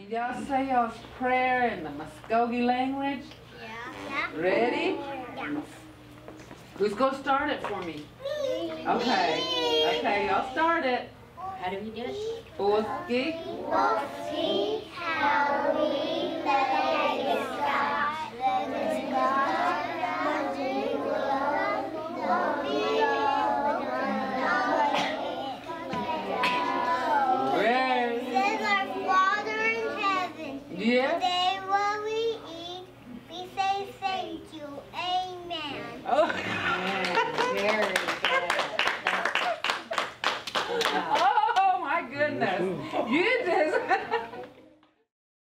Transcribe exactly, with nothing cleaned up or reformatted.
Can y'all say y'all's prayer in the Muskogee language? Yeah. Ready? Yeah. Who's gonna start it for me? Me. Okay. Okay, y'all start it. How do we do it? Boski. Boski.